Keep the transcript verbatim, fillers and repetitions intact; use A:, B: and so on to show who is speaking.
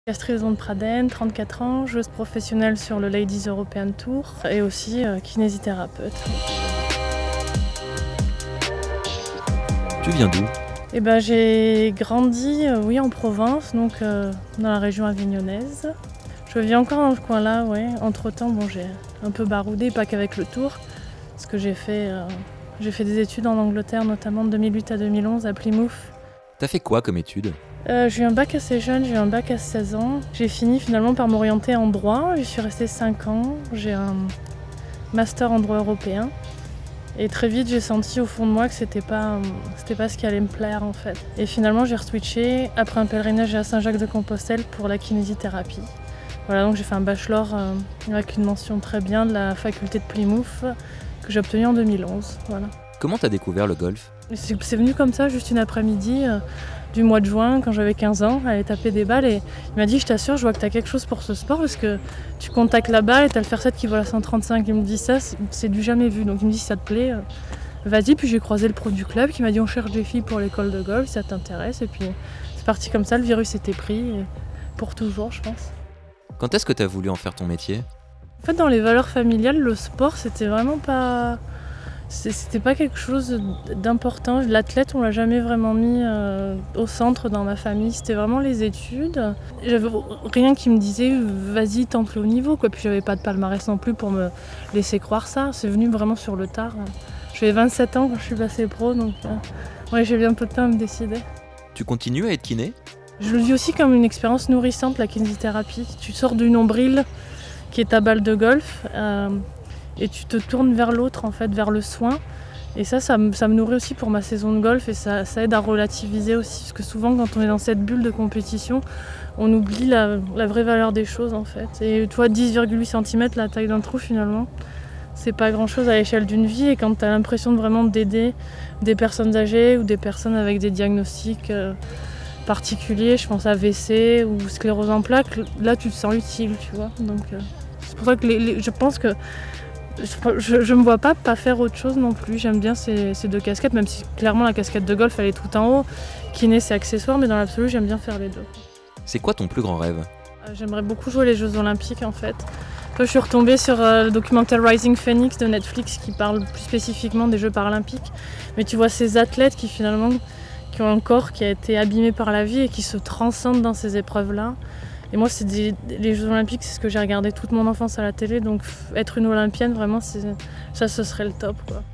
A: Castrison de Pradenne, trente-quatre ans, joueuse professionnelle sur le Ladies European Tour et aussi euh, kinésithérapeute.
B: Tu viens d'où?
A: Eh ben, j'ai grandi euh, oui, en Provence, donc euh, dans la région avignonnaise. Je vis encore dans ce coin-là, ouais. Entre-temps, bon, j'ai un peu baroudé, pas qu'avec le Tour, parce que j'ai fait, euh, j'ai fait des études en Angleterre, notamment de deux mille huit à deux mille onze à Plymouth.
B: T'as fait quoi comme études?
A: Euh, j'ai eu un bac assez jeune, j'ai eu un bac à seize ans. J'ai fini finalement par m'orienter en droit, j'y suis restée cinq ans. J'ai un master en droit européen. Et très vite, j'ai senti au fond de moi que c'était pas, c'était pas ce qui allait me plaire en fait. Et finalement, j'ai reswitché après un pèlerinage à Saint-Jacques-de-Compostelle pour la kinésithérapie. Voilà, donc j'ai fait un bachelor euh, avec une mention très bien de la faculté de Plymouth que j'ai obtenu en deux mille onze. Voilà.
B: Comment t'as découvert le golf?
A: C'est, c'est venu comme ça, juste une après-midi euh, du mois de juin, quand j'avais quinze ans, elle allait taper des balles et il m'a dit « Je t'assure, je vois que tu as quelque chose pour ce sport parce que tu contactes la balle et tu as le fer sept qui vole à cent trente-cinq. » Il me dit ça, c'est, c'est du jamais vu. Donc il me dit « Si ça te plaît, euh, vas-y. » Puis j'ai croisé le pro du club qui m'a dit « On cherche des filles pour l'école de golf, ça t'intéresse ?» Et puis c'est parti comme ça, le virus était pris et pour toujours, je pense.
B: Quand est-ce que t'as voulu en faire ton métier?
A: En fait, dans les valeurs familiales, le sport, c'était vraiment pas... C'était pas quelque chose d'important. L'athlète, on l'a jamais vraiment mis euh, au centre dans ma famille. C'était vraiment les études. J'avais rien qui me disait vas-y, tente le haut niveau, quoi. Puis j'avais pas de palmarès non plus pour me laisser croire ça. C'est venu vraiment sur le tard. J'avais vingt-sept ans quand je suis passée pro, donc euh, ouais, j'ai eu un peu de temps à me décider.
B: Tu continues à être kiné?
A: Je le vis aussi comme une expérience nourrissante, la kinésithérapie. Tu sors du nombril qui est ta balle de golf. Euh, Et tu te tournes vers l'autre, en fait, vers le soin. Et ça, ça me, ça me nourrit aussi pour ma saison de golf et ça, ça aide à relativiser aussi. Parce que souvent, quand on est dans cette bulle de compétition, on oublie la, la vraie valeur des choses, en fait. Et toi, dix virgule huit centimètres, la taille d'un trou, finalement, c'est pas grand-chose à l'échelle d'une vie. Et quand tu as l'impression de vraiment d'aider des personnes âgées ou des personnes avec des diagnostics euh, particuliers, je pense à A V C ou sclérose en plaques, là, tu te sens utile, tu vois. Donc, euh, c'est pour ça que les, les, je pense que Je ne me vois pas pas faire autre chose non plus. J'aime bien ces, ces deux casquettes, même si clairement la casquette de golf elle est tout en haut. Kiné c'est accessoire, mais dans l'absolu j'aime bien faire les deux.
B: C'est quoi ton plus grand rêve?
A: Euh, J'aimerais beaucoup jouer les Jeux Olympiques en fait. Toi, je suis retombée sur euh, le documentaire Rising Phoenix de Netflix qui parle plus spécifiquement des Jeux Paralympiques. Mais tu vois ces athlètes qui finalement qui ont un corps qui a été abîmé par la vie et qui se transcendent dans ces épreuves-là. Et moi, c'est des, les Jeux Olympiques, c'est ce que j'ai regardé toute mon enfance à la télé. Donc être une Olympienne, vraiment, c'est, ça, ce serait le top, quoi.